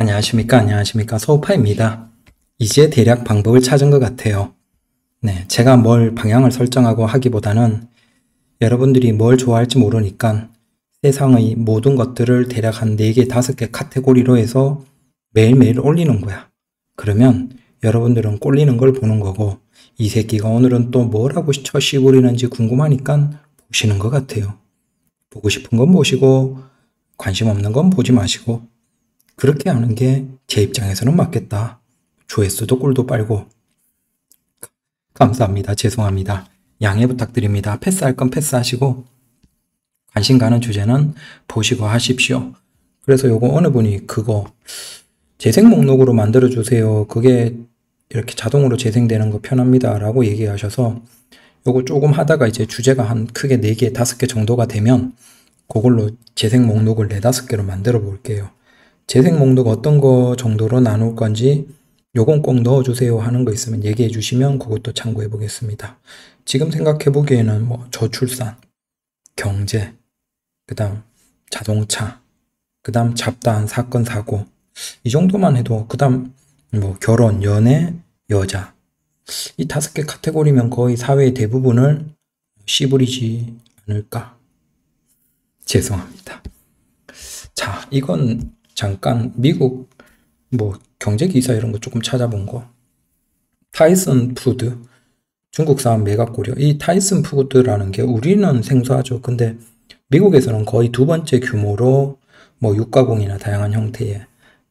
안녕하십니까. 소우파입니다. 이제 대략 방법을 찾은 것 같아요. 네, 제가 뭘 방향을 설정하고 하기보다는 여러분들이 뭘 좋아할지 모르니까 세상의 모든 것들을 대략 한 4개, 5개 카테고리로 해서 매일매일 올리는 거야. 그러면 여러분들은 꼴리는 걸 보는 거고, 이 새끼가 오늘은 또 뭐라고 쳐씨부리는지 궁금하니까 보시는 것 같아요. 보고 싶은 건 보시고, 관심 없는 건 보지 마시고, 그렇게 하는 게 제 입장에서는 맞겠다. 조회수도 꿀도 빨고. 감사합니다. 죄송합니다. 양해 부탁드립니다. 패스할 건 패스하시고 관심 가는 주제는 보시고 하십시오. 그래서 요거 어느 분이 그거 재생 목록으로 만들어 주세요. 그게 이렇게 자동으로 재생되는 거 편합니다. 라고 얘기하셔서 요거 조금 하다가 이제 주제가 한 크게 4개, 5개 정도가 되면 그걸로 재생 목록을 4, 5개로 만들어 볼게요. 재생 목록 어떤 거 정도로 나눌 건지 요건 꼭 넣어주세요 하는 거 있으면 얘기해 주시면 그것도 참고해 보겠습니다. 지금 생각해 보기에는 뭐 저출산, 경제, 그 다음 자동차, 그 다음 잡다한 사건, 사고 이 정도만 해도 그 다음 뭐 결혼, 연애, 여자 이 5개 카테고리면 거의 사회의 대부분을 씨부리지 않을까? 죄송합니다. 자, 이건 잠깐 미국 뭐 경제 기사 이런 거 조금 찾아본 거. 타이슨 푸드 중국 사업 메가코리아. 이 타이슨 푸드라는 게 우리는 생소하죠. 근데 미국에서는 거의 2번째 규모로 뭐 육가공이나 다양한 형태의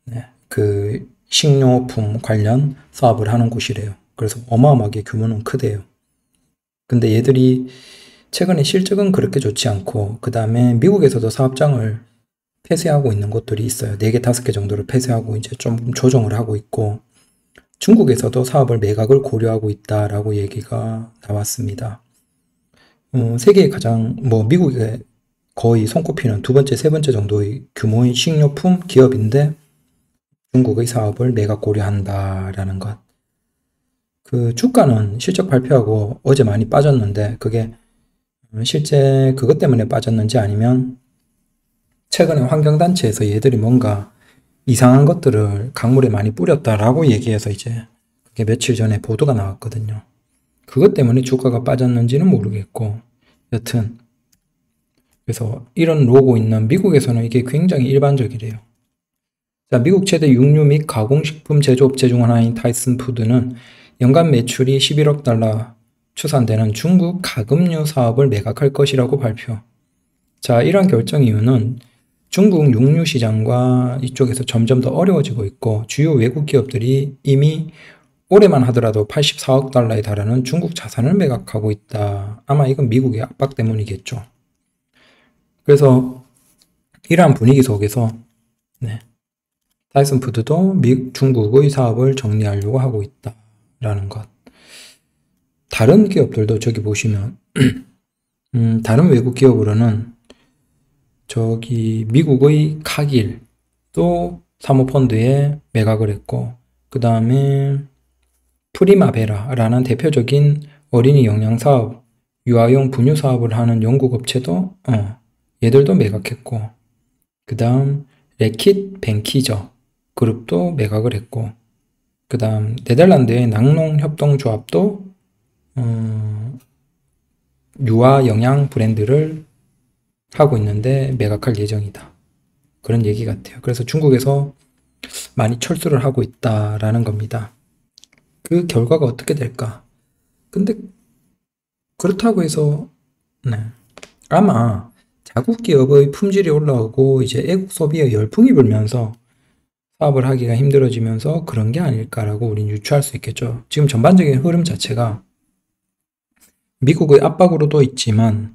그 식료품 관련 사업을 하는 곳이래요. 그래서 어마어마하게 규모는 크대요. 근데 얘들이 최근에 실적은 그렇게 좋지 않고 그 다음에 미국에서도 사업장을 폐쇄하고 있는 곳들이 있어요. 4개, 5개 정도를 폐쇄하고 이제 좀 조정을 하고 있고 중국에서도 사업을 매각을 고려하고 있다라고 얘기가 나왔습니다. 세계의 가장 미국의 거의 손꼽히는 2번째, 3번째 정도의 규모의 식료품 기업인데 중국의 사업을 매각 고려한다라는 것. 그 주가는 실적 발표하고 어제 많이 빠졌는데 그게 실제 그것 때문에 빠졌는지 아니면 최근에 환경단체에서 얘들이 뭔가 이상한 것들을 강물에 많이 뿌렸다라고 얘기해서 이제 그게 며칠 전에 보도가 나왔거든요. 그것 때문에 주가가 빠졌는지는 모르겠고 여튼 그래서 이런 로고 있는 미국에서는 이게 굉장히 일반적이래요. 자, 미국 최대 육류 및 가공식품 제조업체 중 하나인 타이슨 푸드는 연간 매출이 11억 달러 추산되는 중국 가금류 사업을 매각할 것이라고 발표. 자, 이런 결정 이유는 중국 육류 시장과 이쪽에서 점점 더 어려워지고 있고 주요 외국 기업들이 이미 올해만 하더라도 84억 달러에 달하는 중국 자산을 매각하고 있다. 아마 이건 미국의 압박 때문이겠죠. 그래서 이러한 분위기 속에서 타이슨 푸드도 중국의 사업을 정리하려고 하고 있다라는 것. 다른 기업들도 저기 보시면 다른 외국 기업으로는 저기 미국의 카길도 사모펀드에 매각을 했고 그 다음에 프리마베라라는 대표적인 어린이 영양 사업, 유아용 분유 사업을 하는 영국 업체도 얘들도 매각했고 그 다음 레킷 벤키저 그룹도 매각을 했고 그 다음 네덜란드의 낙농협동조합도 유아 영양 브랜드를 하고 있는데 매각할 예정이다. 그런 얘기 같아요. 그래서 중국에서 많이 철수를 하고 있다라는 겁니다. 그 결과가 어떻게 될까? 근데 그렇다고 해서 아마 자국 기업의 품질이 올라오고 이제 애국 소비에 열풍이 불면서 사업을 하기가 힘들어지면서 그런 게 아닐까라고 우린 유추할 수 있겠죠. 지금 전반적인 흐름 자체가 미국의 압박으로도 있지만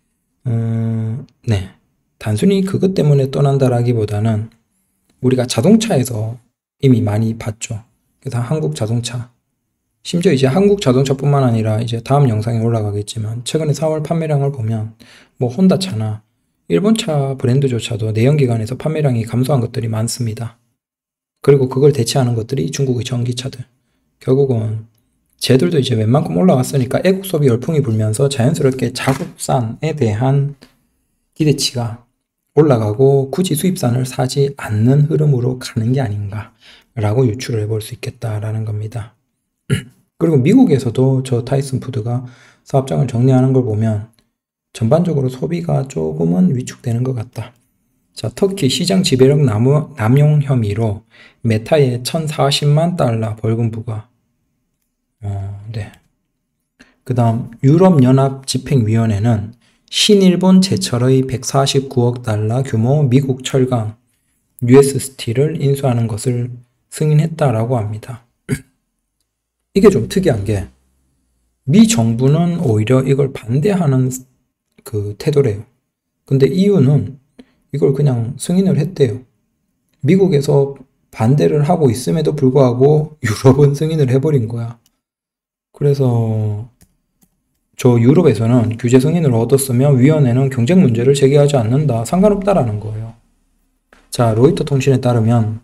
단순히 그것 때문에 떠난다라기보다는 우리가 자동차에서 이미 많이 봤죠. 그래서 한국 자동차, 심지어 이제 한국 자동차뿐만 아니라 이제 다음 영상에 올라가겠지만 최근에 4월 판매량을 보면 뭐 혼다차나 일본차 브랜드조차도 내연기관에서 판매량이 감소한 것들이 많습니다. 그리고 그걸 대체하는 것들이 중국의 전기차들. 결국은 쟤들도 이제 웬만큼 올라왔으니까 애국 소비 열풍이 불면서 자연스럽게 자국산에 대한 기대치가 올라가고 굳이 수입산을 사지 않는 흐름으로 가는 게 아닌가라고 유추를 해볼 수 있겠다라는 겁니다. 그리고 미국에서도 저 타이슨 푸드가 사업장을 정리하는 걸 보면 전반적으로 소비가 조금은 위축되는 것 같다. 자, 터키 시장 지배력 남용 혐의로 메타에 1,040만 달러 벌금 부과. 네. 그 다음 유럽연합 집행위원회는 신일본 제철의 149억 달러 규모 미국 철강 US 스틸을 인수하는 것을 승인했다라고 합니다. 이게 좀 특이한 게 미 정부는 오히려 이걸 반대하는 그 태도래요. 근데 EU는 이걸 그냥 승인을 했대요. 미국에서 반대를 하고 있음에도 불구하고 유럽은 승인을 해버린 거야. 그래서 저 유럽에서는 규제 승인을 얻었으면 위원회는 경쟁 문제를 제기하지 않는다. 상관없다라는 거예요. 자, 로이터 통신에 따르면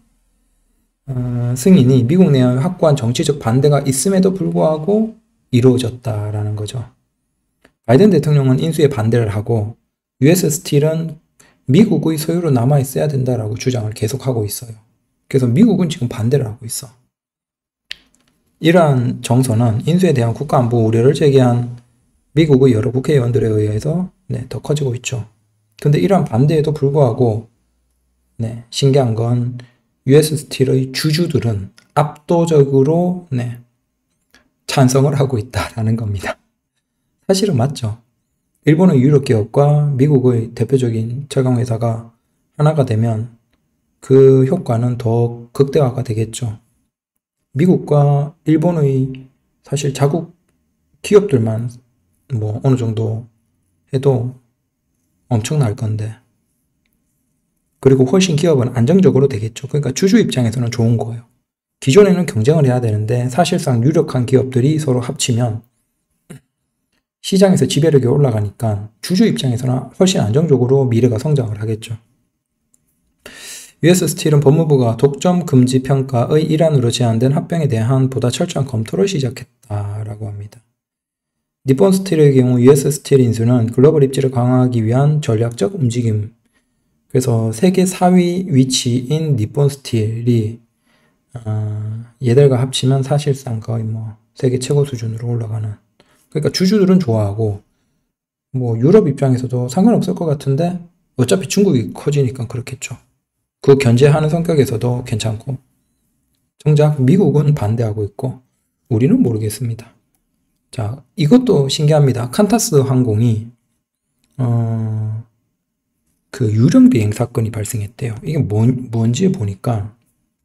승인이 미국 내의 확고한 정치적 반대가 있음에도 불구하고 이루어졌다라는 거죠. 바이든 대통령은 인수에 반대를 하고 US 스틸은 미국의 소유로 남아있어야 된다라고 주장을 계속하고 있어요. 그래서 미국은 지금 반대를 하고 있어. 이러한 정서는 인수에 대한 국가안보 우려를 제기한 미국의 여러 국회의원들에 의해서 더 커지고 있죠. 근데 이러한 반대에도 불구하고 신기한 건 US 스틸의 주주들은 압도적으로 찬성을 하고 있다라는 겁니다. 사실은 맞죠. 일본의 유럽 기업과 미국의 대표적인 철강회사가 하나가 되면 그 효과는 더 극대화가 되겠죠. 미국과 일본의 사실 자국 기업들만 어느 정도 해도 엄청날 건데, 그리고 훨씬 기업은 안정적으로 되겠죠. 그러니까 주주 입장에서는 좋은 거예요. 기존에는 경쟁을 해야 되는데 사실상 유력한 기업들이 서로 합치면 시장에서 지배력이 올라가니까 주주 입장에서는 훨씬 안정적으로 미래가 성장을 하겠죠. US 스틸은 법무부가 독점 금지 평가의 일환으로 제안된 합병에 대한 보다 철저한 검토를 시작했다라고 합니다. 니폰 스틸의 경우 US 스틸 인수는 글로벌 입지를 강화하기 위한 전략적 움직임. 그래서 세계 4위 위치인 니폰 스틸이 얘들과 합치면 사실상 거의 세계 최고 수준으로 올라가는. 그러니까 주주들은 좋아하고 유럽 입장에서도 상관없을 것 같은데 어차피 중국이 커지니까 그렇겠죠. 그 견제하는 성격에서도 괜찮고, 정작 미국은 반대하고 있고 우리는 모르겠습니다. 자, 이것도 신기합니다. 칸타스 항공이 그 유령 비행 사건이 발생했대요. 이게 뭔지 보니까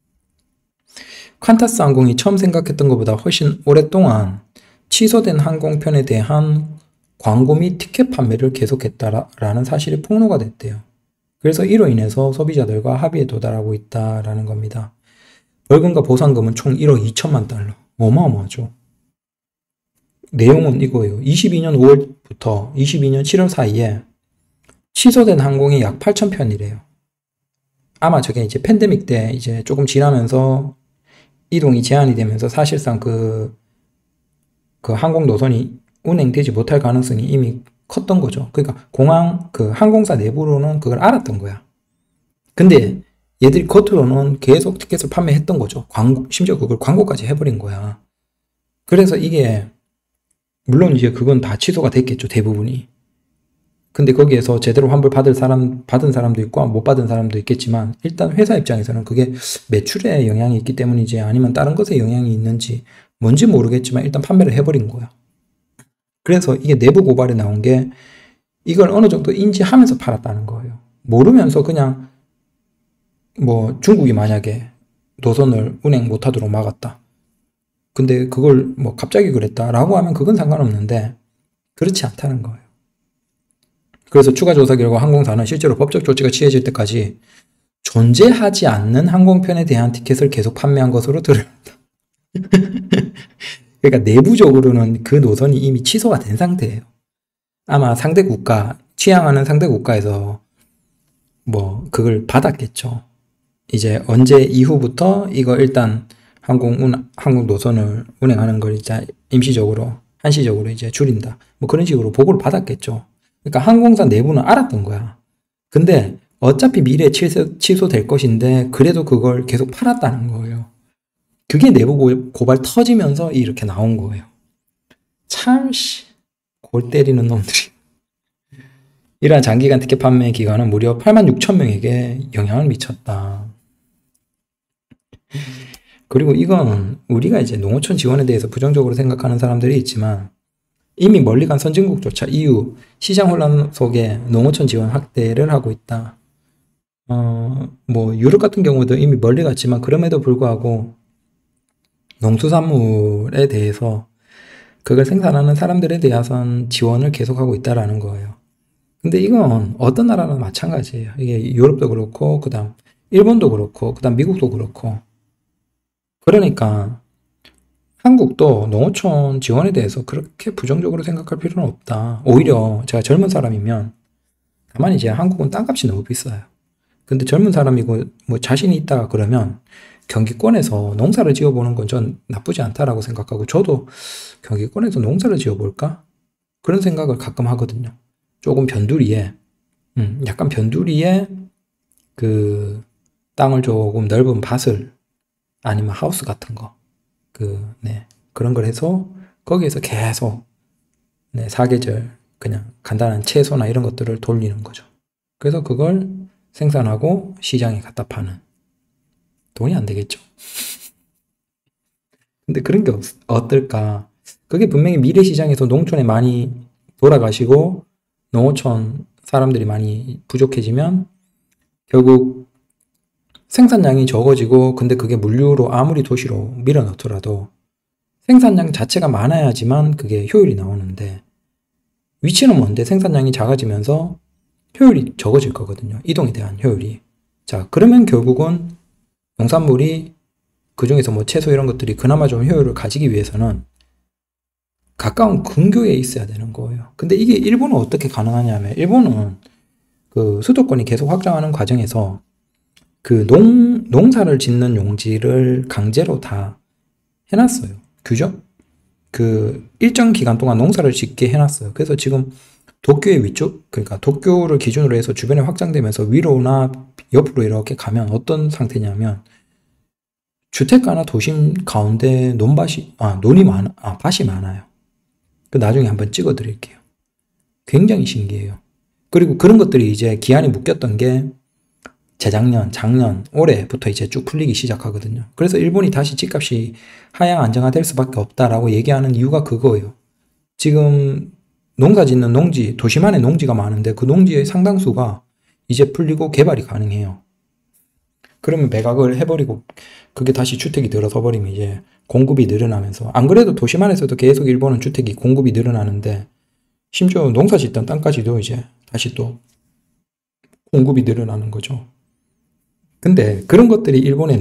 칸타스 항공이 처음 생각했던 것보다 훨씬 오랫동안 취소된 항공편에 대한 광고 및 티켓 판매를 계속했다라는 사실이 폭로가 됐대요. 그래서 이로 인해서 소비자들과 합의에 도달하고 있다라는 겁니다. 벌금과 보상금은 총 1억 2천만 달러. 어마어마하죠. 내용은 이거예요. 22년 5월부터 22년 7월 사이에 취소된 항공이 약 8,000편이래요. 아마 저게 이제 팬데믹 때 이제 조금 지나면서 이동이 제한이 되면서 사실상 그 항공 노선이 운행되지 못할 가능성이 이미 컸던 거죠. 그러니까 항공사 내부로는 그걸 알았던 거야. 근데 얘들이 겉으로는 계속 티켓을 판매했던 거죠. 심지어 그걸 광고까지 해버린 거야. 그래서 이게 물론 이제 그건 다 취소가 됐겠죠, 대부분이. 근데 거기에서 제대로 환불 받은 사람도 있고 못 받은 사람도 있겠지만, 일단 회사 입장에서는 그게 매출에 영향이 있기 때문이지 아니면 다른 것에 영향이 있는지 뭔지 모르겠지만 일단 판매를 해버린 거야. 그래서 이게 내부 고발에 나온 게 이걸 어느 정도 인지하면서 팔았다는 거예요. 모르면서 그냥 중국이 만약에 노선을 운행 못하도록 막았다. 근데 그걸 갑자기 그랬다라고 하면 그건 상관없는데 그렇지 않다는 거예요. 그래서 추가 조사 결과 항공사는 실제로 법적 조치가 취해질 때까지 존재하지 않는 항공편에 대한 티켓을 계속 판매한 것으로 드러난다. 그러니까 내부적으로는 그 노선이 이미 취소가 된 상태예요. 아마 상대 국가, 취향하는 상대 국가에서 그걸 받았겠죠. 이제 언제 이후부터 이거 일단 항공 노선을 운행하는 걸 이제 임시적으로, 한시적으로 이제 줄인다. 그런 식으로 보고를 받았겠죠. 그러니까 항공사 내부는 알았던 거야. 근데 어차피 미래에 취소될 것인데 그래도 그걸 계속 팔았다는 거예요. 그게 내부 고발 터지면서 이렇게 나온 거예요. 참 골 때리는 놈들이. 이러한 장기간 티켓 판매 기간은 무려 86,000명에게 영향을 미쳤다. 그리고 이건 우리가 이제 농어촌 지원에 대해서 부정적으로 생각하는 사람들이 있지만 이미 멀리 간 선진국조차 EU 시장 혼란 속에 농어촌 지원 확대를 하고 있다. 뭐 유럽 같은 경우도 이미 멀리 갔지만 그럼에도 불구하고 농수산물에 대해서 그걸 생산하는 사람들에 대해서는 지원을 계속하고 있다라는 거예요. 근데 이건 어떤 나라나 마찬가지예요. 이게 유럽도 그렇고 그다음 일본도 그렇고 그다음 미국도 그렇고. 그러니까 한국도 농어촌 지원에 대해서 그렇게 부정적으로 생각할 필요는 없다. 오히려 제가 젊은 사람이면 다만 이제 한국은 땅값이 너무 비싸요. 근데 젊은 사람이고 뭐 자신이 있다 그러면 경기권에서 농사를 지어보는 건 전 나쁘지 않다라고 생각하고 저도 경기권에서 농사를 지어볼까? 그런 생각을 가끔 하거든요. 조금 변두리에 약간 변두리에 그 땅을 조금 넓은 밭을 아니면 하우스 같은 거 그런 걸 해서 거기에서 계속 사계절 그냥 간단한 채소나 이런 것들을 돌리는 거죠. 그래서 그걸 생산하고 시장에 갖다 파는. 돈이 안 되겠죠. 근데 그런 게 어떨까? 그게 분명히 미래 시장에서 농촌에 많이 돌아가시고 농어촌 사람들이 많이 부족해지면 결국 생산량이 적어지고 근데 그게 물류로 아무리 도시로 밀어넣더라도 생산량 자체가 많아야지만 그게 효율이 나오는데 위치는 먼데 생산량이 작아지면서 효율이 적어질 거거든요. 이동에 대한 효율이. 자, 그러면 결국은 농산물이 그중에서 뭐 채소 이런 것들이 그나마 좀 효율을 가지기 위해서는 가까운 근교에 있어야 되는 거예요. 근데 이게 일본은 어떻게 가능하냐면 일본은 그 수도권이 계속 확장하는 과정에서 그 농사를 짓는 용지를 강제로 다 해놨어요. 규정? 그 일정 기간 동안 농사를 짓게 해놨어요. 그래서 지금 도쿄의 위쪽, 그러니까 도쿄를 기준으로 해서 주변에 확장되면서 위로나 옆으로 이렇게 가면 어떤 상태냐면 주택가나 도심 가운데 밭이 많아요. 그 나중에 한번 찍어 드릴게요. 굉장히 신기해요. 그리고 그런 것들이 이제 기한이 묶였던 게 재작년, 작년, 올해부터 이제 쭉 풀리기 시작하거든요. 그래서 일본이 다시 집값이 하향 안정화될 수밖에 없다라고 얘기하는 이유가 그거예요. 지금 농사 짓는 농지, 도심 안에 농지가 많은데 그 농지의 상당수가 이제 풀리고 개발이 가능해요. 그러면 매각을 해버리고 그게 다시 주택이 들어서 버리면 이제 공급이 늘어나면서 안 그래도 도심 안에서도 계속 일본은 주택이 공급이 늘어나는데 심지어 농사 짓던 땅까지도 이제 다시 또 공급이 늘어나는 거죠. 근데 그런 것들이 일본의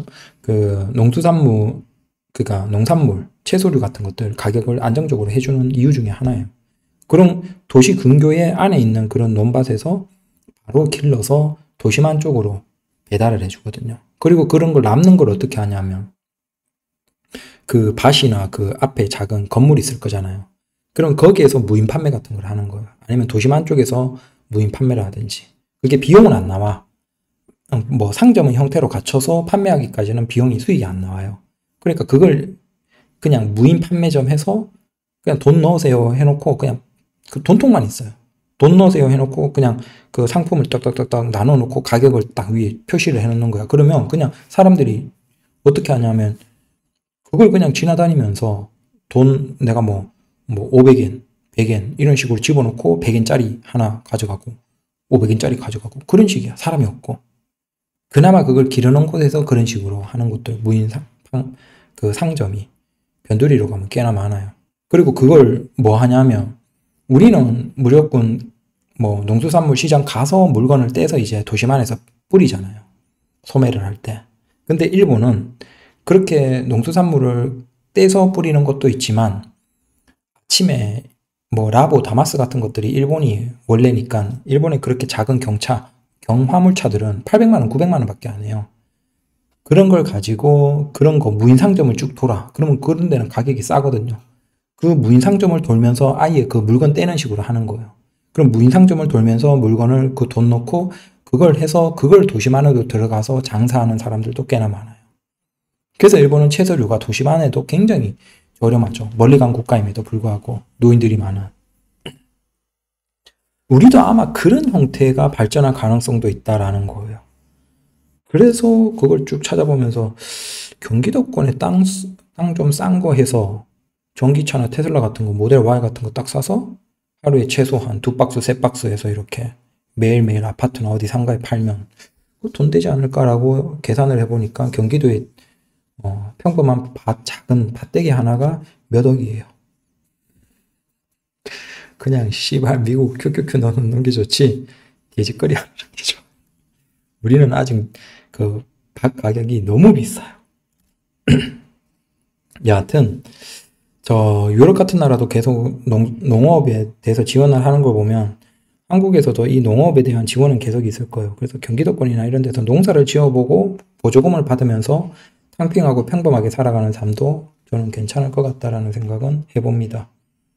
농수산물, 그러니까 농산물, 채소류 같은 것들 가격을 안정적으로 해주는 이유 중에 하나예요. 그럼 도시 근교에 안에 있는 그런 논밭에서 바로 길러서 도심 안쪽으로 배달을 해주거든요. 그리고 그런 걸 남는 걸 어떻게 하냐면 그 밭이나 그 앞에 작은 건물이 있을 거잖아요. 그럼 거기에서 무인 판매 같은 걸 하는 거예요. 아니면 도심 안쪽에서 무인 판매를 하든지. 그게 비용은 안 나와. 뭐 상점은 형태로 갖춰서 판매하기까지는 비용이 수익이 안 나와요. 그러니까 그걸 그냥 무인 판매점 해서 그냥 돈 넣으세요 해놓고 그냥 그 돈통만 있어요. 돈 넣으세요 해놓고 그냥 그 상품을 딱딱딱딱 나눠놓고 가격을 딱 위에 표시를 해놓는 거야. 그러면 그냥 사람들이 어떻게 하냐면 그걸 그냥 지나다니면서 돈 내가 뭐 500엔, 100엔 이런 식으로 집어넣고 100엔짜리 하나 가져가고 500엔짜리 가져가고 그런 식이야. 사람이 없고. 그나마 그걸 길어놓은 곳에서 그런 식으로 하는 것들 무인 그 상점이 변두리로 가면 꽤나 많아요. 그리고 그걸 뭐 하냐면 우리는 무조건 뭐 농수산물 시장 가서 물건을 떼서 이제 도심 안에서 뿌리잖아요. 소매를 할 때. 근데 일본은 그렇게 농수산물을 떼서 뿌리는 것도 있지만 아침에 뭐 라보, 다마스 같은 것들이 일본이 원래니까 일본의 그렇게 작은 경화물차들은 800만원, 900만원 밖에 안 해요. 그런 걸 가지고 그런 거 무인 상점을 쭉 돌아. 그러면 그런 데는 가격이 싸거든요. 그 무인 상점을 돌면서 아예 그 물건 떼는 식으로 하는 거예요. 그럼 무인 상점을 돌면서 물건을 그 돈 넣고 그걸 해서 그걸 도심 안에도 들어가서 장사하는 사람들도 꽤나 많아요. 그래서 일본은 채소류가 도심 안에도 굉장히 저렴하죠. 멀리 간 국가임에도 불구하고 노인들이 많은. 우리도 아마 그런 형태가 발전할 가능성도 있다라는 거예요. 그래서 그걸 쭉 찾아보면서 경기도권에 땅 좀 싼 거 해서 전기차나 테슬라 같은 거 모델 Y 같은 거 딱 사서 하루에 최소한 2박스, 3박스 해서 이렇게 매일매일 아파트나 어디 상가에 팔면 돈 되지 않을까라고 계산을 해보니까 경기도에 평범한 작은 밭대기 하나가 몇 억이에요. 그냥 씨발 미국 큐큐큐 넣는 게 좋지 개짓거리 하는 게 좋아. 우리는 아직 그 밭 가격이 너무 비싸요. 여하튼 저 유럽 같은 나라도 계속 농업에 대해서 지원을 하는 걸 보면 한국에서도 이 농업에 대한 지원은 계속 있을 거예요. 그래서 경기도권이나 이런 데서 농사를 지어보고 보조금을 받으면서 탕핑하고 평범하게 살아가는 삶도 저는 괜찮을 것 같다라는 생각은 해봅니다.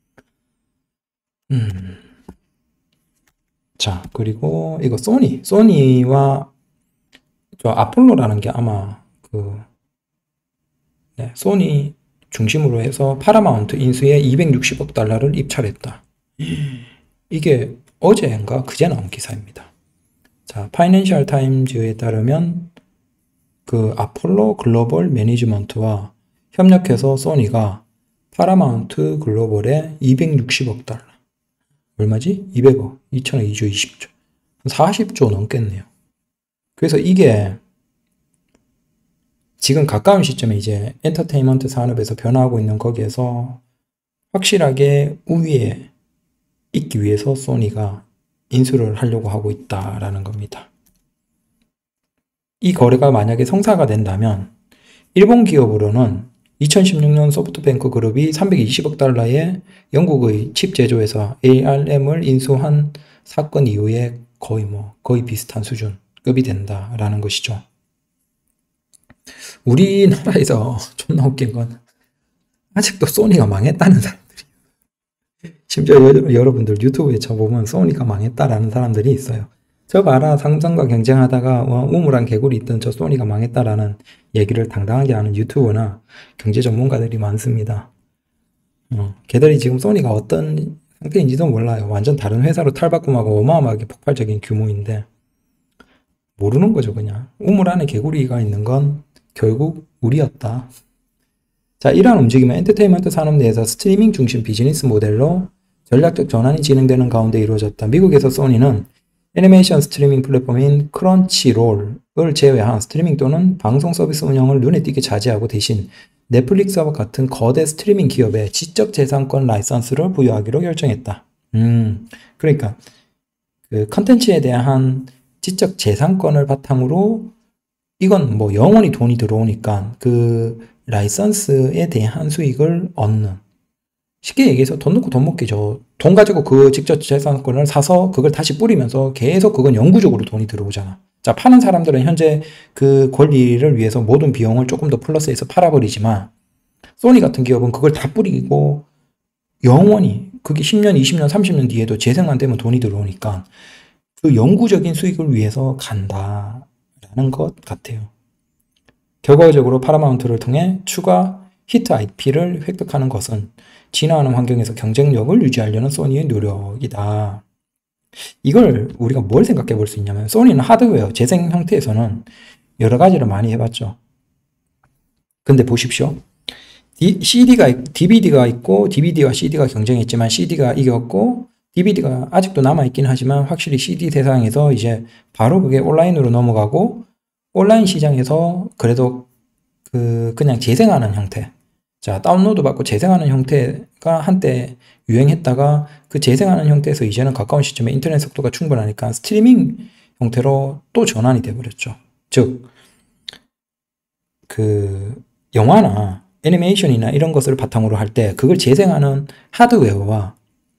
자, 그리고 이거 소니와 저 아폴로라는 게 아마 소니 중심으로 해서 파라마운트 인수에 260억 달러를 입찰했다. 이게 어제인가 그제 나온 기사입니다. 자, 파이낸셜 타임즈에 따르면 그 아폴로 글로벌 매니지먼트와 협력해서 소니가 파라마운트 글로벌에 260억 달러. 얼마지? 200억. 2000억 2조 20조. 40조 넘겠네요. 그래서 이게 지금 가까운 시점에 이제 엔터테인먼트 산업에서 변화하고 있는 거기에서 확실하게 우위에 있기 위해서 소니가 인수를 하려고 하고 있다라는 겁니다. 이 거래가 만약에 성사가 된다면 일본 기업으로는 2016년 소프트뱅크 그룹이 320억 달러의 영국의 칩 제조회사 ARM을 인수한 사건 이후에 거의 비슷한 수준급이 된다라는 것이죠. 우리나라에서 존나 웃긴 건 아직도 소니가 망했다는 사람들이, 심지어 여러분들 유튜브에 쳐보면 소니가 망했다라는 사람들이 있어요. 저 봐라, 삼성과 경쟁하다가 우물한 개구리 있던 저 소니가 망했다라는 얘기를 당당하게 하는 유튜버나 경제 전문가들이 많습니다. 걔들이 지금 소니가 어떤 상태인지도 몰라요. 완전 다른 회사로 탈바꿈하고 어마어마하게 폭발적인 규모인데 모르는 거죠. 그냥 우물 안에 개구리가 있는 건 결국 우리였다. 자, 이러한 움직임은 엔터테인먼트 산업 내에서 스트리밍 중심 비즈니스 모델로 전략적 전환이 진행되는 가운데 이루어졌다. 미국에서 소니는 애니메이션 스트리밍 플랫폼인 크런치롤을 제외한 스트리밍 또는 방송 서비스 운영을 눈에 띄게 자제하고 대신 넷플릭스와 같은 거대 스트리밍 기업에 지적재산권 라이선스를 부여하기로 결정했다. 그러니까 그 컨텐츠에 대한 지적재산권을 바탕으로 이건 뭐 영원히 돈이 들어오니까 그 라이선스에 대한 수익을 얻는, 쉽게 얘기해서 돈 넣고 돈 먹기죠. 돈 가지고 그 지적재산권을 사서 그걸 다시 뿌리면서 계속 그건 영구적으로 돈이 들어오잖아. 자, 파는 사람들은 현재 그 권리를 위해서 모든 비용을 조금 더 플러스해서 팔아버리지만 소니 같은 기업은 그걸 다 뿌리고 영원히 그게 10년, 20년, 30년 뒤에도 재생만 되면 돈이 들어오니까 그 영구적인 수익을 위해서 간다라는 것 같아요. 결과적으로 파라마운트를 통해 추가 히트 IP를 획득하는 것은 진화하는 환경에서 경쟁력을 유지하려는 소니의 노력이다. 이걸 우리가 뭘 생각해 볼 수 있냐면, 소니는 하드웨어, 재생 형태에서는 여러 가지를 많이 해봤죠. 근데 보십시오. DVD가 있고, DVD와 CD가 경쟁했지만 CD가 이겼고, DVD가 아직도 남아있긴 하지만 확실히 CD 세상에서 이제 바로 그게 온라인으로 넘어가고, 온라인 시장에서 그래도 그냥 재생하는 형태, 자, 다운로드 받고 재생하는 형태가 한때 유행했다가 그 재생하는 형태에서 이제는 가까운 시점에 인터넷 속도가 충분하니까 스트리밍 형태로 또 전환이 돼버렸죠. 즉, 그 영화나 애니메이션이나 이런 것을 바탕으로 할 때 그걸 재생하는 하드웨어와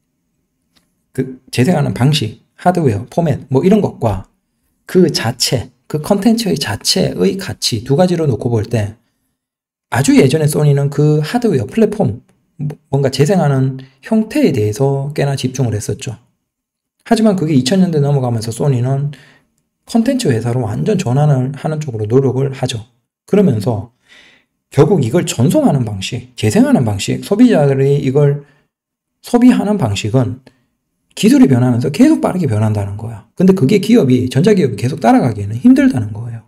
그 재생하는 방식, 하드웨어, 포맷 뭐 이런 것과 그 자체, 그 컨텐츠의 자체의 가치 두 가지로 놓고 볼 때 아주 예전에 소니는 그 하드웨어, 플랫폼, 뭔가 재생하는 형태에 대해서 꽤나 집중을 했었죠. 하지만 그게 2000년대 넘어가면서 소니는 콘텐츠 회사로 완전 전환을 하는 쪽으로 노력을 하죠. 그러면서 결국 이걸 전송하는 방식, 재생하는 방식, 소비자들이 이걸 소비하는 방식은 기술이 변하면서 계속 빠르게 변한다는 거야. 근데 그게 전자기업이 계속 따라가기에는 힘들다는 거예요.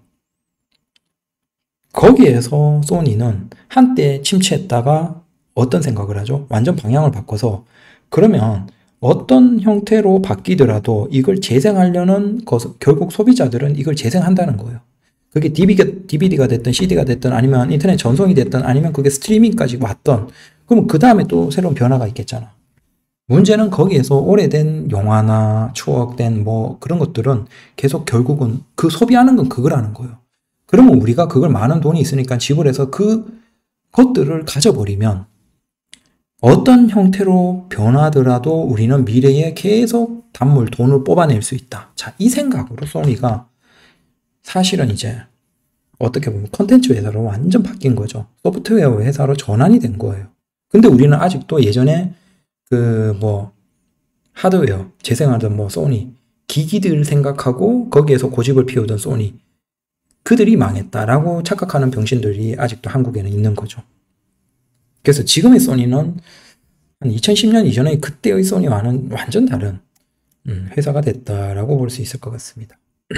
거기에서 소니는 한때 침체했다가 어떤 생각을 하죠? 완전 방향을 바꿔서 그러면 어떤 형태로 바뀌더라도 이걸 재생하려는 것, 결국 소비자들은 이걸 재생한다는 거예요. 그게 DVD가 됐든 CD가 됐든 아니면 인터넷 전송이 됐든 아니면 그게 스트리밍까지 왔던 그러면 그 다음에 또 새로운 변화가 있겠잖아. 문제는 거기에서 오래된 영화나 추억된 뭐 그런 것들은 계속 결국은 그 소비하는 건 그거라는 거예요. 그러면 우리가 그걸 많은 돈이 있으니까 지불해서 그 것들을 가져버리면 어떤 형태로 변하더라도 우리는 미래에 계속 단물 돈을 뽑아낼 수 있다. 자, 이 생각으로 소니가 사실은 이제 어떻게 보면 콘텐츠 회사로 완전 바뀐 거죠. 소프트웨어 회사로 전환이 된 거예요. 근데 우리는 아직도 예전에 그 뭐 하드웨어 재생하던 뭐 소니 기기들 생각하고 거기에서 고집을 피우던 소니 그들이 망했다라고 착각하는 병신들이 아직도 한국에는 있는 거죠. 그래서 지금의 소니는 한 2010년 이전의 그때의 소니와는 완전 다른 회사가 됐다라고 볼 수 있을 것 같습니다.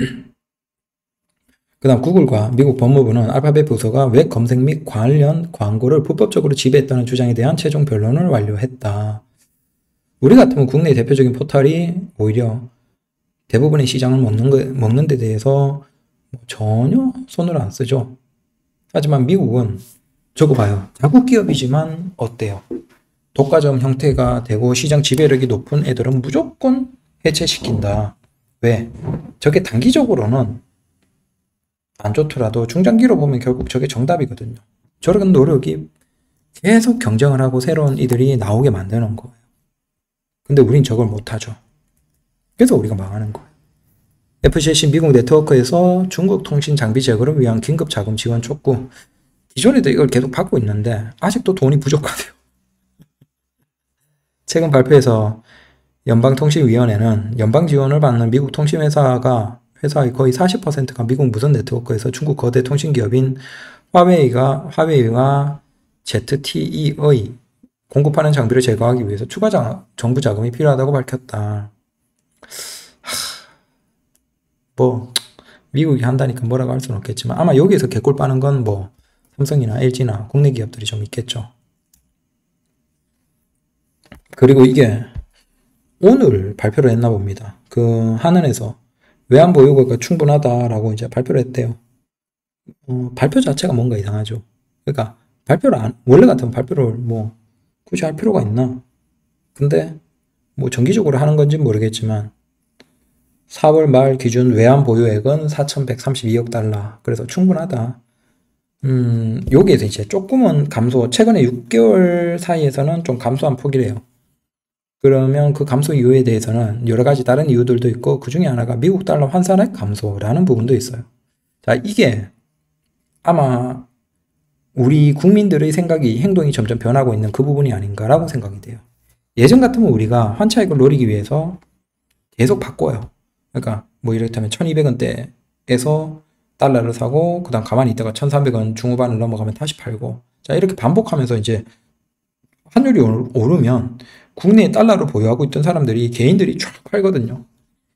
그 다음 구글과 미국 법무부는 알파벳 부서가 웹 검색 및 관련 광고를 불법적으로 지배했다는 주장에 대한 최종 변론을 완료했다. 우리 같으면 국내 대표적인 포털이 오히려 대부분의 시장을 먹는 데 대해서 전혀 손을 안 쓰죠. 하지만 미국은 저거 봐요. 자국 기업이지만 어때요? 독과점 형태가 되고 시장 지배력이 높은 애들은 무조건 해체시킨다. 왜? 저게 단기적으로는 안 좋더라도 중장기로 보면 결국 저게 정답이거든요. 저런 노력이 계속 경쟁을 하고 새로운 이들이 나오게 만드는 거예요. 근데 우린 저걸 못하죠. 그래서 우리가 망하는 거예요. FCC 미국 네트워크에서 중국 통신 장비 제거를 위한 긴급 자금 지원 촉구. 기존에도 이걸 계속 받고 있는데 아직도 돈이 부족하대요. 최근 발표에서 연방통신위원회는 연방 지원을 받는 미국 통신회사의 거의 40%가 미국 무선 네트워크에서 중국 거대 통신기업인 화웨이와 ZTE의 공급하는 장비를 제거하기 위해서 추가 정부 자금이 필요하다고 밝혔다. 뭐 미국이 한다니까 뭐라고 할 수는 없겠지만 아마 여기에서 개꿀 빠는 건 뭐 삼성이나 LG나 국내 기업들이 좀 있겠죠. 그리고 이게 오늘 발표를 했나 봅니다. 그 한은에서 외환 보유고가 충분하다라고 이제 발표를 했대요. 발표 자체가 뭔가 이상하죠. 그러니까 원래 같으면 발표를 뭐 굳이 할 필요가 있나? 근데 뭐 정기적으로 하는 건지 모르겠지만 4월 말 기준 외환 보유액은 4,132억 달러. 그래서 충분하다. 여기에서 이제 조금은 최근에 6개월 사이에서는 좀 감소한 폭이래요. 그러면 그 감소 이유에 대해서는 여러 가지 다른 이유들도 있고 그 중에 하나가 미국 달러 환산액 감소라는 부분도 있어요. 자, 이게 아마 우리 국민들의 행동이 점점 변하고 있는 그 부분이 아닌가라고 생각이 돼요. 예전 같으면 우리가 환차익을 노리기 위해서 계속 바꿔요. 그러니까 뭐 이를테면 1200원대에서 달러를 사고 그 다음 가만히 있다가 1300원 중후반을 넘어가면 다시 팔고 자 이렇게 반복하면서 이제 환율이 오르면 국내에 달러를 보유하고 있던 사람들이 개인들이 쫙 팔거든요.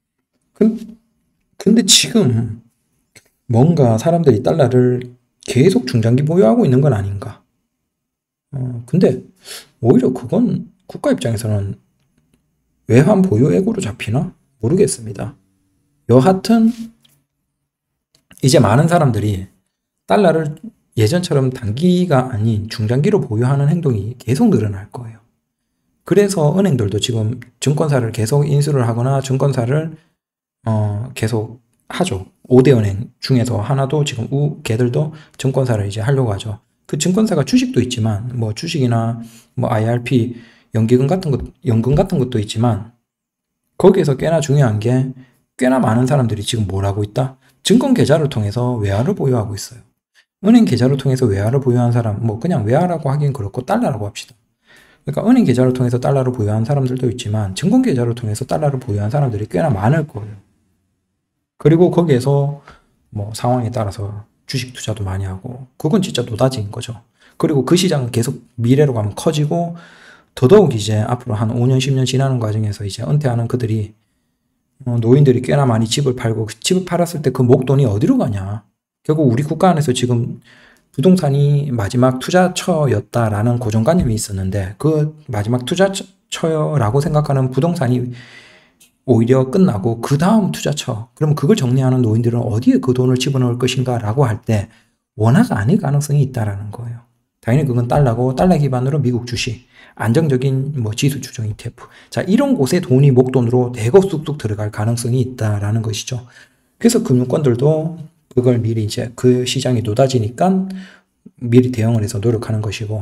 근데 지금 뭔가 사람들이 달러를 계속 중장기 보유하고 있는 건 아닌가. 근데 오히려 그건 국가 입장에서는 외환 보유액으로 잡히나? 모르겠습니다. 여하튼 이제 많은 사람들이 달러를 예전처럼 단기가 아닌 중장기로 보유하는 행동이 계속 늘어날 거예요. 그래서 은행들도 지금 증권사를 계속 인수를 하거나 증권사를 계속 하죠. 5대 은행 중에서 하나도 지금 걔들도 증권사를 이제 하려고 하죠. 그 증권사가 주식도 있지만 뭐 주식이나 뭐 IRP 연금 같은 것도 있지만 거기에서 꽤나 중요한 게 꽤나 많은 사람들이 지금 뭘 하고 있다? 증권 계좌를 통해서 외화를 보유하고 있어요. 은행 계좌를 통해서 외화를 보유한 사람, 뭐 그냥 외화라고 하긴 그렇고 달러라고 합시다. 그러니까 은행 계좌를 통해서 달러를 보유한 사람들도 있지만 증권 계좌를 통해서 달러를 보유한 사람들이 꽤나 많을 거예요. 그리고 거기에서 뭐 상황에 따라서 주식 투자도 많이 하고, 그건 진짜 노다지인 거죠. 그리고 그 시장은 계속 미래로 가면 커지고, 더더욱 이제 앞으로 한 5년, 10년 지나는 과정에서 이제 은퇴하는 그들이, 노인들이 꽤나 많이 집을 팔고, 집을 팔았을 때 그 목돈이 어디로 가냐. 결국 우리 국가 안에서 지금 부동산이 마지막 투자처였다라는 고정관념이 있었는데, 그 마지막 투자처라고 생각하는 부동산이 오히려 끝나고 그 다음 투자처, 그럼 그걸 정리하는 노인들은 어디에 그 돈을 집어넣을 것인가 라고 할 때 원화가 아닐 가능성이 있다라는 거예요. 당연히 그건 달러고, 달러 기반으로 미국 주식, 안정적인 뭐 지수 추종 ETF, 자, 이런 곳에 돈이 목돈으로 대거 쑥쑥 들어갈 가능성이 있다라는 것이죠. 그래서 금융권들도 그걸 미리 이제 그 시장이 노다지니까 미리 대응을 해서 노력하는 것이고,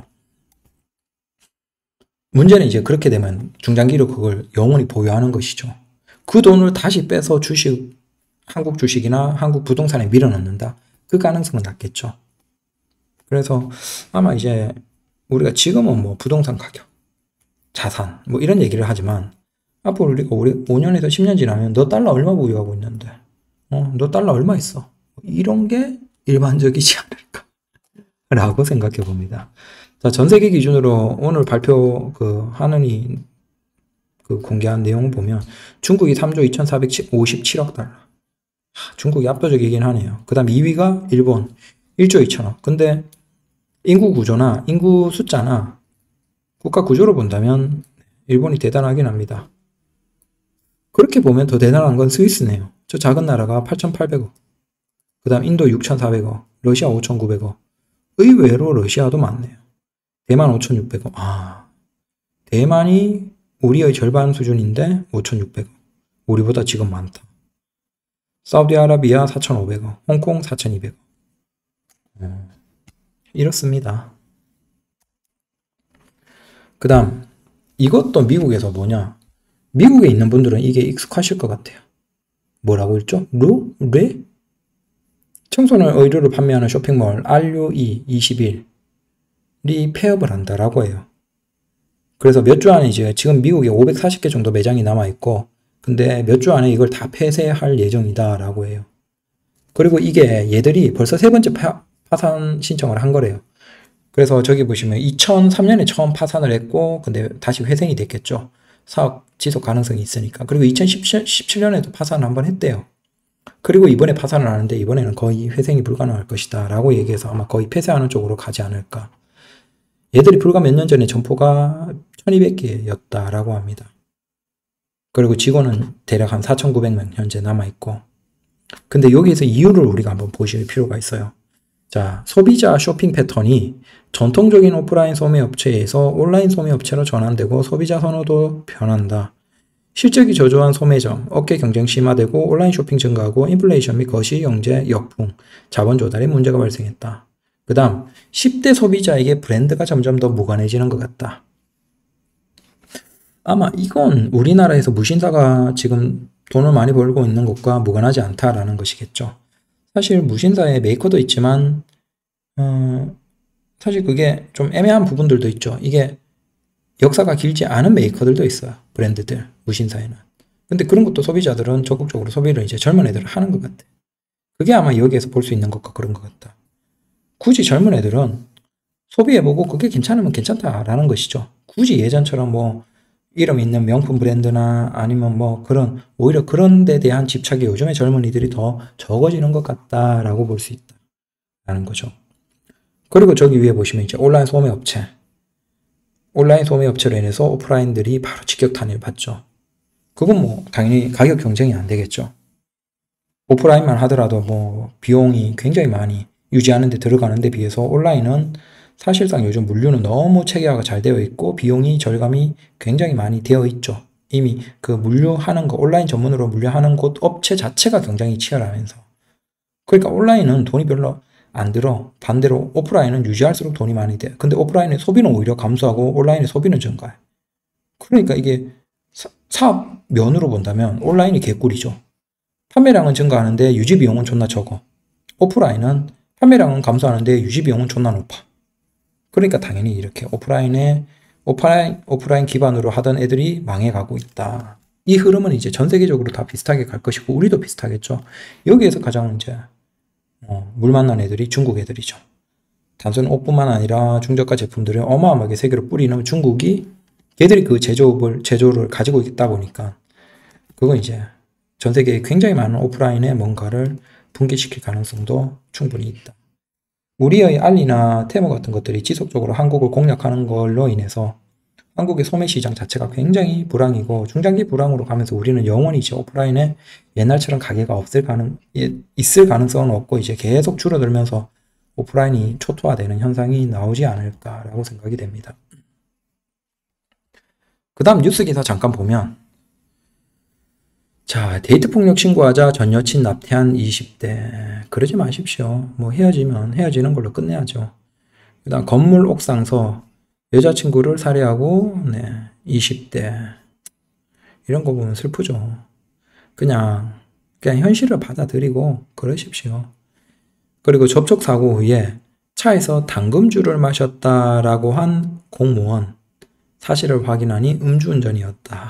문제는 이제 그렇게 되면 중장기로 그걸 영원히 보유하는 것이죠. 그 돈을 다시 빼서 주식, 한국 주식이나 한국 부동산에 밀어넣는다. 그 가능성은 낮겠죠. 그래서 아마 이제 우리가 지금은 뭐 부동산 가격, 자산, 뭐 이런 얘기를 하지만, 앞으로 우리가 5년에서 10년 지나면 너 달러 얼마 보유하고 있는데, 너 달러 얼마 있어? 이런 게 일반적이지 않을까 라고 생각해 봅니다. 자, 전 세계 기준으로 오늘 발표 하느니 공개한 내용을 보면 중국이 3조 2457억 달러. 중국이 압도적이긴 하네요. 그 다음 2위가 일본 1조 2천억. 근데 인구 구조나 인구 숫자나 국가 구조로 본다면 일본이 대단하긴 합니다. 그렇게 보면 더 대단한 건 스위스네요. 저 작은 나라가 8,800억. 그 다음 인도 6,400억. 러시아 5,900억. 의외로 러시아도 많네요. 대만 5,600억. 대만이 우리의 절반 수준인데 5,600억. 우리보다 지금 많다. 사우디아라비아 4,500억. 홍콩 4,200억. 이렇습니다. 그 다음 이것도 미국에서 뭐냐. 미국에 있는 분들은 이게 익숙하실 것 같아요. 뭐라고 했죠? 레? 청소년 의류를 판매하는 쇼핑몰 RUE21이 폐업을 한다라고 해요. 그래서 몇 주 안에 이제 지금 미국에 540개 정도 매장이 남아있고, 근데 몇 주 안에 이걸 다 폐쇄할 예정이다라고 해요. 그리고 이게 얘들이 벌써 세 번째 파산 신청을 한 거래요. 그래서 저기 보시면 2003년에 처음 파산을 했고, 근데 다시 회생이 됐겠죠. 사업 지속 가능성이 있으니까. 그리고 2017년에도 파산을 한번 했대요. 그리고 이번에 파산을 하는데 이번에는 거의 회생이 불가능할 것이다 라고 얘기해서 아마 거의 폐쇄하는 쪽으로 가지 않을까. 얘들이 불과 몇 년 전에 점포가 1200개였다 라고 합니다. 그리고 직원은 대략 한 4,900명 현재 남아있고, 근데 여기에서 이유를 우리가 한번 보실 필요가 있어요. 자, 소비자 쇼핑 패턴이 전통적인 오프라인 소매업체에서 온라인 소매업체로 전환되고 소비자 선호도 변한다. 실적이 저조한 소매점, 업계 경쟁 심화되고 온라인 쇼핑 증가하고 인플레이션 및 거시 경제 역풍, 자본 조달에 문제가 발생했다. 그 다음 10대 소비자에게 브랜드가 점점 더 무관해지는 것 같다. 아마 이건 우리나라에서 무신사가 지금 돈을 많이 벌고 있는 것과 무관하지 않다라는 것이겠죠. 사실 무신사에 메이커도 있지만 사실 그게 좀 애매한 부분들도 있죠. 이게 역사가 길지 않은 메이커들도 있어요. 브랜드들, 무신사에는. 근데 그런 것도 소비자들은 적극적으로 소비를 이제 젊은 애들은 하는 것 같아. 그게 아마 여기에서 볼 수 있는 것과 그런 것 같다. 굳이 젊은 애들은 소비해보고 그게 괜찮으면 괜찮다라는 것이죠. 굳이 예전처럼 뭐 이름 있는 명품 브랜드나 아니면 뭐 오히려 그런 데 대한 집착이 요즘에 젊은이들이 더 적어지는 것 같다라고 볼 수 있다라는 거죠. 그리고 저기 위에 보시면 이제 온라인 소매업체. 온라인 소매업체로 인해서 오프라인들이 바로 직격탄을 받죠. 그건 뭐 당연히 가격 경쟁이 안 되겠죠. 오프라인만 하더라도 뭐 비용이 굉장히 많이 유지하는 데 들어가는 데 비해서 온라인은 사실상 요즘 물류는 너무 체계화가 잘 되어 있고 비용이 절감이 굉장히 많이 되어 있죠. 이미 그 물류하는 거, 온라인 전문으로 물류하는 곳 업체 자체가 굉장히 치열하면서. 그러니까 온라인은 돈이 별로 안 들어. 반대로 오프라인은 유지할수록 돈이 많이 돼. 근데 오프라인의 소비는 오히려 감소하고 온라인의 소비는 증가해. 그러니까 이게 사업 면으로 본다면 온라인이 개꿀이죠. 판매량은 증가하는데 유지 비용은 존나 적어. 오프라인은 판매량은 감소하는데 유지 비용은 존나 높아. 그러니까 당연히 이렇게 오프라인 기반으로 하던 애들이 망해가고 있다. 이 흐름은 이제 전 세계적으로 다 비슷하게 갈 것이고 우리도 비슷하겠죠. 여기에서 가장 이제 물 만난 애들이 중국 애들이죠. 단순 옷뿐만 아니라 중저가 제품들을 어마어마하게 세계로 뿌리는 중국이 걔들이 그 제조를 가지고 있다 보니까 그건 이제 전 세계에 굉장히 많은 오프라인의 뭔가를 붕괴시킬 가능성도 충분히 있다. 우리의 알리나 테무 같은 것들이 지속적으로 한국을 공략하는 걸로 인해서 한국의 소매 시장 자체가 굉장히 불황이고 중장기 불황으로 가면서 우리는 영원히 이제 오프라인에 옛날처럼 가게가 있을 가능성은 없고 이제 계속 줄어들면서 오프라인이 초토화되는 현상이 나오지 않을까라고 생각이 됩니다. 그 다음 뉴스 기사 잠깐 보면 자, 데이트 폭력 신고하자 전 여친 납태한 20대. 그러지 마십시오. 뭐 헤어지면 헤어지는 걸로 끝내야죠. 그 다음 건물 옥상서 여자친구를 살해하고 20대. 이런 거 보면 슬프죠. 그냥 현실을 받아들이고 그러십시오. 그리고 접촉사고 후에 차에서 당금주를 마셨다라고 한 공무원. 사실을 확인하니 음주운전이었다.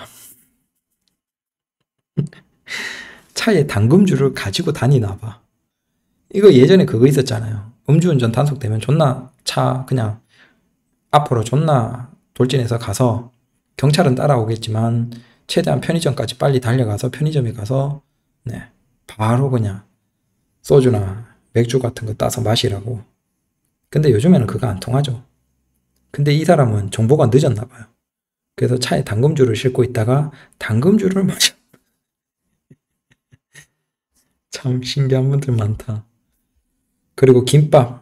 차에 당금주를 가지고 다니나 봐. 이거 예전에 그거 있었잖아요. 음주운전 단속되면 존나 차 그냥 앞으로 존나 돌진해서 가서 경찰은 따라오겠지만 최대한 편의점까지 빨리 달려가서 편의점에 가서 바로 그냥 소주나 맥주 같은 거 따서 마시라고. 근데 요즘에는 그거 안 통하죠. 근데 이 사람은 정보가 늦었나 봐요. 그래서 차에 당금주를 싣고 있다가 당금주를 마셔. 참 신기한 분들 많다. 그리고 김밥을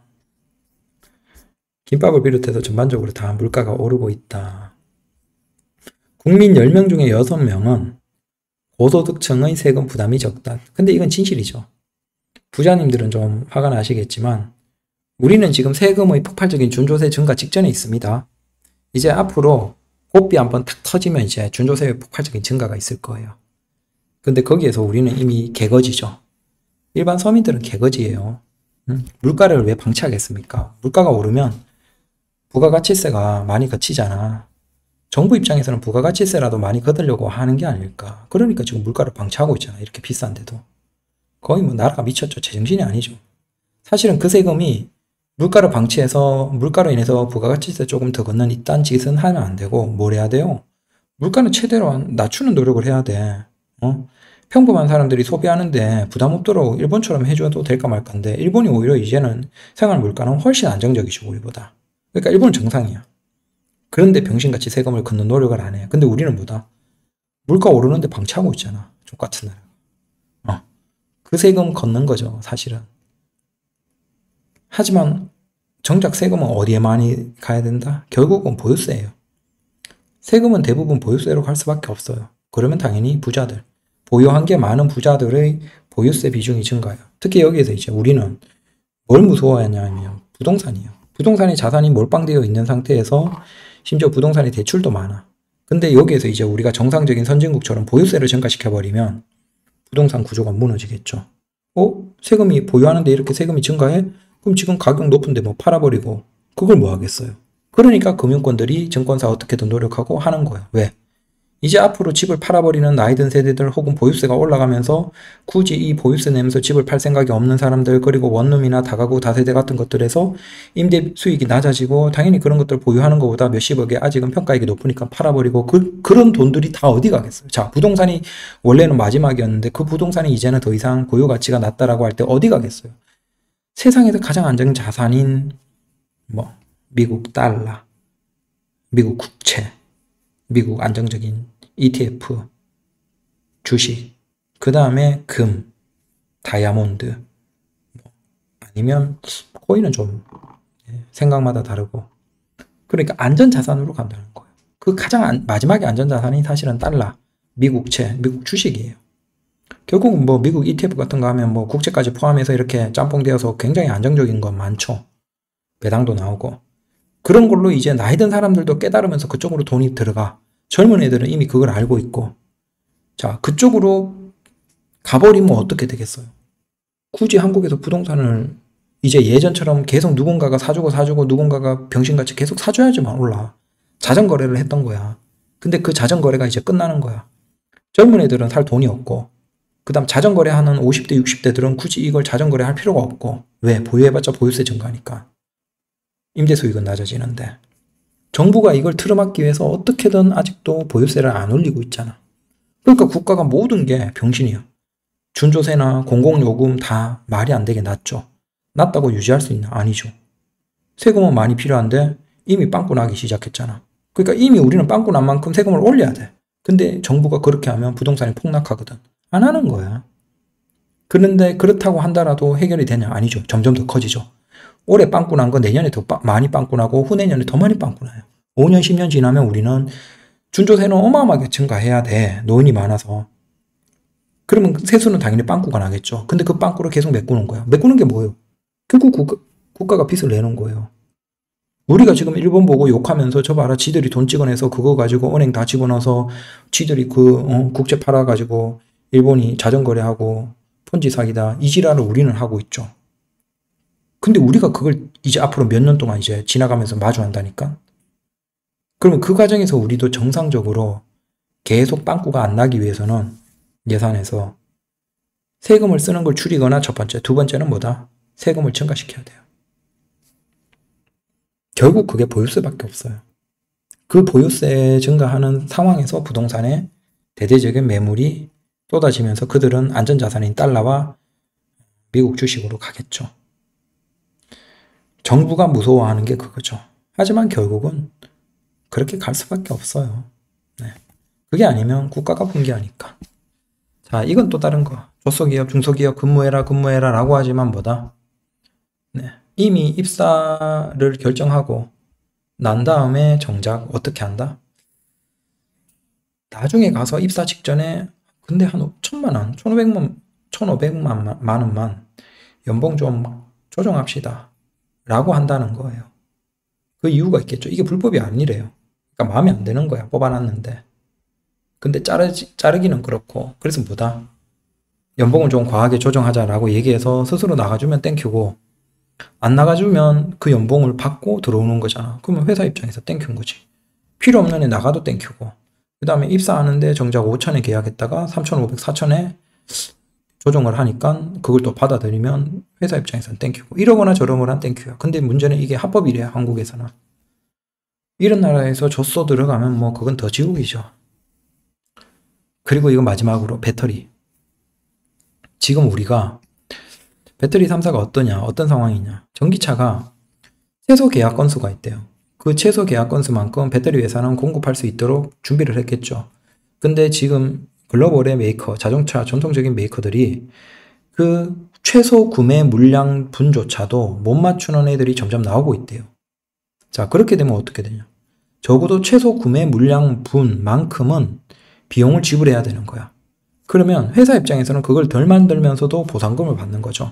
비롯해서 전반적으로 다 물가가 오르고 있다. 국민 10명 중에 6명은 고소득층의 세금 부담이 적다. 근데 이건 진실이죠. 부자님들은 좀 화가 나시겠지만 우리는 지금 세금의 폭발적인 준조세 증가 직전에 있습니다. 이제 앞으로 고삐 한번 탁 터지면 이제 준조세의 폭발적인 증가가 있을 거예요. 근데 거기에서 우리는 이미 개거지죠. 일반 서민들은 개거지예요. 물가를 왜 방치하겠습니까? 물가가 오르면 부가가치세가 많이 거치잖아. 정부 입장에서는 부가가치세라도 많이 거두려고 하는 게 아닐까. 그러니까 지금 물가를 방치하고 있잖아. 이렇게 비싼데도. 거의 뭐 나라가 미쳤죠. 제정신이 아니죠. 사실은 그 세금이 물가를 방치해서 물가로 인해서 부가가치세 조금 더 걷는 이딴 짓은 하면 안 되고 뭘 해야 돼요? 물가는 최대로 낮추는 노력을 해야 돼. 평범한 사람들이 소비하는데 부담 없도록 일본처럼 해줘도 될까 말까인데 일본이 오히려 이제는 생활 물가는 훨씬 안정적이죠. 우리보다. 그러니까 일본은 정상이야. 그런데 병신같이 세금을 걷는 노력을 안 해. 근데 우리는 뭐다? 물가 오르는데 방치하고 있잖아. 족같은 나라. 그 세금 걷는 거죠. 사실은. 하지만 정작 세금은 어디에 많이 가야 된다? 결국은 보유세예요. 세금은 대부분 보유세로 갈 수밖에 없어요. 그러면 당연히 부자들, 보유한 게 많은 부자들의 보유세 비중이 증가해요. 특히 여기에서 이제 우리는 뭘 무서워하냐면 부동산이에요. 부동산이 자산이 몰빵되어 있는 상태에서 심지어 부동산의 대출도 많아. 근데 여기에서 이제 우리가 정상적인 선진국처럼 보유세를 증가시켜버리면 부동산 구조가 무너지겠죠. 세금이 보유하는데 이렇게 세금이 증가해? 그럼 지금 가격 높은데 뭐 팔아버리고 그걸 뭐 하겠어요. 그러니까 금융권들이 증권사 어떻게든 노력하고 하는 거예요. 왜? 이제 앞으로 집을 팔아버리는 나이든 세대들 혹은 보유세가 올라가면서 굳이 이 보유세 내면서 집을 팔 생각이 없는 사람들 그리고 원룸이나 다가구 다세대 같은 것들에서 임대 수익이 낮아지고 당연히 그런 것들 보유하는 것보다 몇십억에 아직은 평가액이 높으니까 팔아버리고 그런 돈들이 다 어디 가겠어요. 자, 부동산이 원래는 마지막이었는데 그 부동산이 이제는 더 이상 보유 가치가 낮다라고 할 때 어디 가겠어요. 세상에서 가장 안정 자산인 미국 달러, 미국 국채, 미국 안정적인 ETF, 주식, 그 다음에 금, 다이아몬드, 아니면 코인은 좀 생각마다 다르고 그러니까 안전자산으로 간다는 거예요. 그 가장 마지막에 안전자산이 사실은 달러, 미국채, 미국 주식이에요. 결국은 미국 ETF 같은 거 하면 국채까지 포함해서 이렇게 짬뽕되어서 굉장히 안정적인 건 많죠. 배당도 나오고 그런 걸로 이제 나이 든 사람들도 깨달으면서 그쪽으로 돈이 들어가. 젊은 애들은 이미 그걸 알고 있고 자, 그쪽으로 가버리면 어떻게 되겠어요? 굳이 한국에서 부동산을 이제 예전처럼 계속 누군가가 사주고 누군가가 병신같이 계속 사줘야지만 올라. 자전거래를 했던 거야. 근데 그 자전거래가 이제 끝나는 거야. 젊은 애들은 살 돈이 없고, 그 다음 자전거래 하는 50대, 60대들은 굳이 이걸 자전거래 할 필요가 없고, 왜? 보유해봤자 보유세 증가하니까. 임대 수익은 낮아지는데. 정부가 이걸 틀어막기 위해서 어떻게든 아직도 보유세를 안 올리고 있잖아. 그러니까 국가가 모든 게 병신이야. 준조세나 공공요금 다 말이 안 되게 낮죠. 낮다고 유지할 수 있나? 아니죠. 세금은 많이 필요한데 이미 빵꾸 나기 시작했잖아. 그러니까 이미 우리는 빵꾸 난 만큼 세금을 올려야 돼. 근데 정부가 그렇게 하면 부동산이 폭락하거든. 안 하는 거야. 그런데 그렇다고 한다라도 해결이 되냐? 아니죠. 점점 더 커지죠. 올해 빵꾸 난 거 내년에 더 많이 빵꾸 나고 후내년에 더 많이 빵꾸 나요. 5년, 10년 지나면 우리는 준조세는 어마어마하게 증가해야 돼. 노인이 많아서. 그러면 세수는 당연히 빵꾸가 나겠죠. 근데 그 빵꾸를 계속 메꾸는 거야. 메꾸는 게 뭐예요? 결국 국가가 빚을 내는 거예요. 우리가 지금 일본 보고 욕하면서 저 봐라 지들이 돈 찍어내서 그거 가지고 은행 다 집어넣어서 지들이 국채 팔아가지고 일본이 자전거래하고 폰지 사기다 이 지랄을 우리는 하고 있죠. 근데 우리가 그걸 이제 앞으로 몇 년 동안 이제 지나가면서 마주한다니까? 그러면 그 과정에서 우리도 정상적으로 계속 빵꾸가 안 나기 위해서는 예산에서 세금을 쓰는 걸 줄이거나 첫 번째, 두 번째는 뭐다? 세금을 증가시켜야 돼요. 결국 그게 보유세밖에 없어요. 그 보유세 증가하는 상황에서 부동산에 대대적인 매물이 쏟아지면서 그들은 안전자산인 달러와 미국 주식으로 가겠죠. 정부가 무서워하는 게 그거죠. 하지만 결국은 그렇게 갈 수밖에 없어요. 네. 그게 아니면 국가가 붕괴하니까. 자, 이건 또 다른 거. 조소기업, 중소기업 근무해라 라고 하지만 뭐다? 네. 이미 입사를 결정하고 난 다음에 정작 어떻게 한다? 나중에 가서 입사 직전에 근데 한 1,000만 원, 1,500만 원만 연봉 좀 조정합시다 라고 한다는 거예요. 그 이유가 있겠죠. 이게 불법이 아니래요. 그러니까 마음에 안 드는 거야. 뽑아놨는데. 근데 자르기는 그렇고 그래서 뭐다? 연봉을 좀 과하게 조정하자라고 얘기해서 스스로 나가주면 땡큐고 안 나가주면 그 연봉을 받고 들어오는 거잖아. 그러면 회사 입장에서 땡큐인 거지. 필요 없는 애 나가도 땡큐고 그 다음에 입사하는데 정작 5천에 계약했다가 3,500, 4천에 조정을 하니까 그걸 또 받아들이면 회사 입장에서는 땡큐고 이러거나 저러거나 땡큐야. 근데 문제는 이게 합법이래요. 한국에서는. 이런 나라에서 젖소 들어가면 뭐 그건 더 지옥이죠. 그리고 이거 마지막으로 배터리. 지금 우리가 배터리 3사가 어떠냐, 어떤 상황이냐. 전기차가 최소 계약 건수가 있대요. 그 최소 계약 건수만큼 배터리 회사는 공급할 수 있도록 준비를 했겠죠. 근데 지금 글로벌의 메이커, 자동차 전통적인 메이커들이 그 최소 구매 물량 분조차도 못 맞추는 애들이 점점 나오고 있대요. 자, 그렇게 되면 어떻게 되냐. 적어도 최소 구매 물량 분만큼은 비용을 지불해야 되는 거야. 그러면 회사 입장에서는 그걸 덜 만들면서도 보상금을 받는 거죠.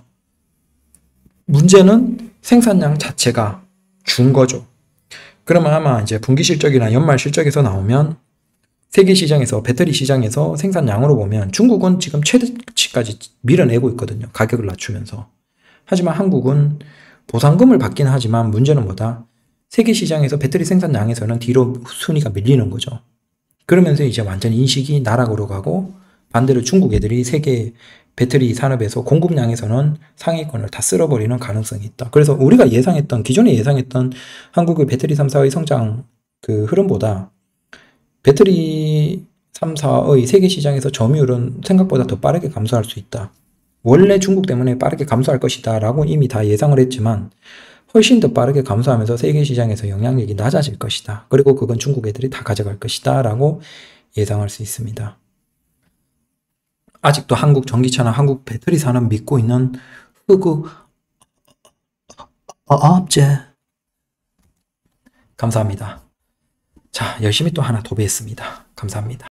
문제는 생산량 자체가 준 거죠. 그러면 아마 이제 분기 실적이나 연말 실적에서 나오면 세계 시장에서 배터리 시장에서 생산량으로 보면 중국은 지금 최대치까지 밀어내고 있거든요. 가격을 낮추면서. 하지만 한국은 보상금을 받긴 하지만 문제는 뭐다? 세계 시장에서 배터리 생산량에서는 뒤로 순위가 밀리는 거죠. 그러면서 이제 완전 인식이 나락으로 가고 반대로 중국 애들이 세계 배터리 산업에서 공급량에서는 상위권을 다 쓸어버리는 가능성이 있다. 그래서 우리가 기존에 예상했던 한국의 배터리 3사의 성장 그 흐름보다 배터리 3사의 세계 시장에서 점유율은 생각보다 더 빠르게 감소할 수 있다. 원래 중국 때문에 빠르게 감소할 것이다 라고 이미 다 예상을 했지만 훨씬 더 빠르게 감소하면서 세계 시장에서 영향력이 낮아질 것이다. 그리고 그건 중국 애들이 다 가져갈 것이다 라고 예상할 수 있습니다. 아직도 한국 전기차나 한국 배터리 산업 믿고 있는 흑우 업체 감사합니다. 자, 열심히 또 하나 도배했습니다. 감사합니다.